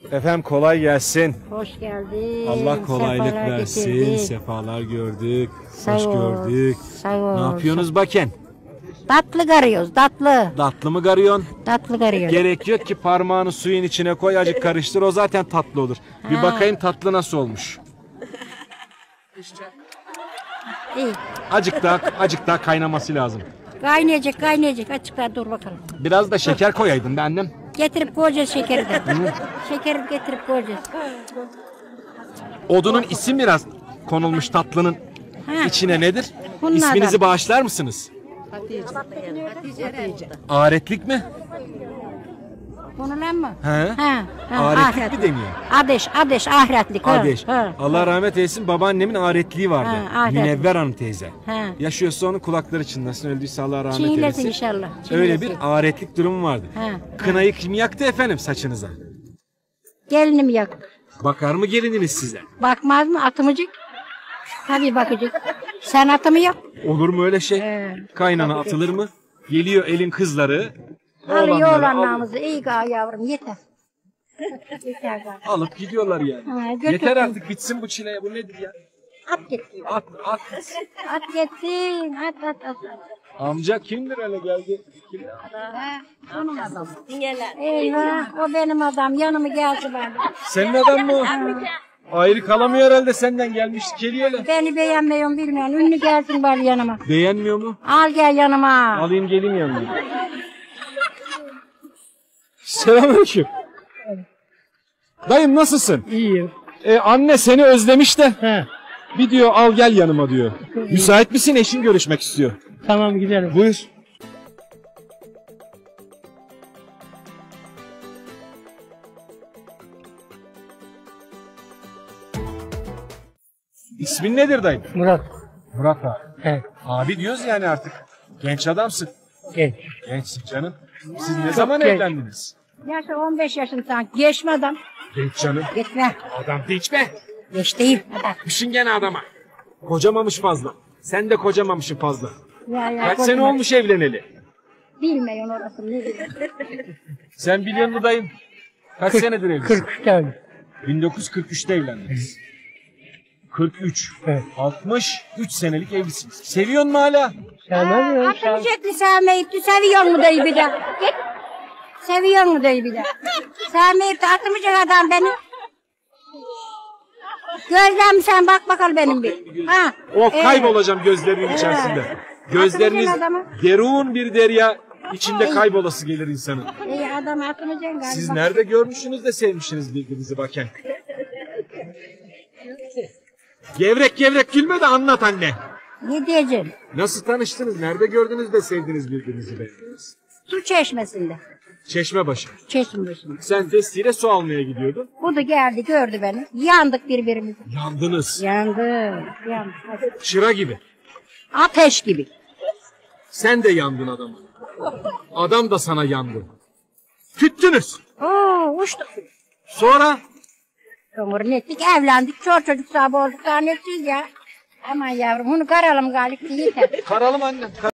Efendim kolay gelsin. Hoş geldin. Allah kolaylık Sefalar versin. getirdin. Sefalar gördük. Sağ Hoş ol, gördük. sağ ol. Ne yapıyorsunuz bakın? Tatlı karıyoruz, tatlı. Tatlı mı garıyorsun? Tatlı karıyoruz. Gerek yok ki parmağını suyun içine koy, acık karıştır, o zaten tatlı olur. Bir bakayım tatlı nasıl olmuş. İyi. Acık daha kaynaması lazım. Kaynayacak, kaynayacak. Açıklar dur bakalım. Biraz da şeker koyaydın be annem. Getirip koyacağız şekeri de. Şekeri getirip koyacağız. Odunun isim biraz konulmuş tatlının Ha. içine nedir? Bunlardan. İsminizi bağışlar mısınız? Aretlik mi? Konulan mı? He? Ha. Aretlik mi deniyor? Adeş, ahiretlik. Adeş. Ha. Allah rahmet eylesin, babaannemin aretliği vardı. Ha, ahiretlik. Münevver Hanım teyze. Ha. Yaşıyorsa onun kulakları çınlasın, öldüyse Allah rahmet Çiğnesin eylesin. inşallah. Öyle Çiğnesin. bir aretlik durumu vardı. Ha. Kınayı kim yaktı efendim saçınıza? Gelinim yak. Bakar mı gelininiz size? Bakmaz mı atımıcık? Tabii bakacak. Sen atımı yap. Olur mu öyle şey? He. Kaynana atılır mı? Geliyor elin kızları. Alıyor oğlanları oğlanlarımızı. İyi gal yavrum yeter. Yeter gal. alıp gidiyorlar yani. Ha, götür. Yeter artık, bitsin bu çileye, bu nedir ya? At gitsin. At. At gitsin. At. Amca kimdir öyle geldi? Kim? Onun adamı. Eyvah o benim adam. Yanıma geldi bana. Senin adam mı o? Ayrı kalamıyor herhalde, senden gelmiş geliyor öyle. Beni beğenmiyorum bilmiyorum. Ünlü gelsin bari yanıma. Beğenmiyor mu? Al gel yanıma. Alayım geleyim yanına. Selamünaleyküm. Dayım nasılsın? İyiyim. Anne seni özlemiş de. He, Bir diyor al gel yanıma diyor. Müsait misin? Eşin görüşmek istiyor. tamam gidelim. Buyur. İsmin nedir dayım? Murat. Murat abi. He, Abi diyoruz yani artık. Genç adamsın. gel. Gençsin canım. Siz ne zaman genç. evlendiniz? Yaşı 15 yaşında sanki. Geçme adam. Genç canım. Gitme. Adam hiç be. Geç değil. Adam. Düşün gene adama. Kocamamış fazla. Sen de kocamamışsın fazla. Ya, Kaç sene olmuş evleneli? Bilmiyorum orası. Ne bileyim. Sen biliyor musun dayım? Kaç senedir evlisin? 43 tane. 1943'te evlendiniz. 43. Evet. 63 senelik evlisiniz. Seviyor mu hala? Sevmez mi? Atılacak mı sevmeyip de seviyor mu dayı bir de? Git. Seviyor mu dayı bir de? Sevmeyip de atmayacak adam beni. Gözlem sen bak bakalım benim bir. Ha. Of kaybolacağım gözlerinin içerisinde. Gözleriniz Atmayacaksın adamı. derun bir derya içinde kaybolası gelir insanın. İyi adam atmayacaksın galiba. Siz nerede görmüşsünüz de sevmişsiniz birbirinizi bakın. Gevrek gevrek gülme de anlat anne. Ne diyeceksin? Nasıl tanıştınız? Nerede gördünüz de sevdiniz birbirinizi beğendiniz? Su çeşmesinde. Çeşmebaşı. Çeşme başında. Sen testiyle su almaya gidiyordun. Bu da geldi gördü beni. Yandık birbirimize. Yandınız. Yandık. Çıra gibi. Ateş gibi. Sen de yandın adamı. Adam da sana yandı. Tüttünüz. Oo uçtuk. Sonra Ömür nettik evlendik. Çocuk sahibi olduk. Daha netsiz ya. Aman yavrum bunu karalım galiba yeter. karalım annem.